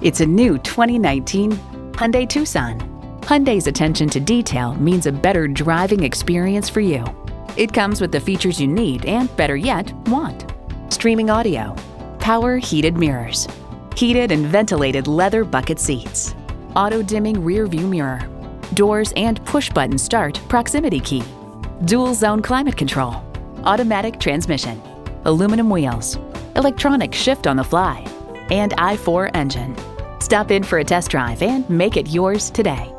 It's a new 2019 Hyundai Tucson. Hyundai's attention to detail means a better driving experience for you. It comes with the features you need and, better yet, want. Streaming audio, power heated mirrors, heated and ventilated leather bucket seats, auto-dimming rear view mirror, doors and push-button start proximity key, dual-zone climate control, automatic transmission, aluminum wheels, electronic shift on the fly, and i4 engine. Stop in for a test drive and make it yours today.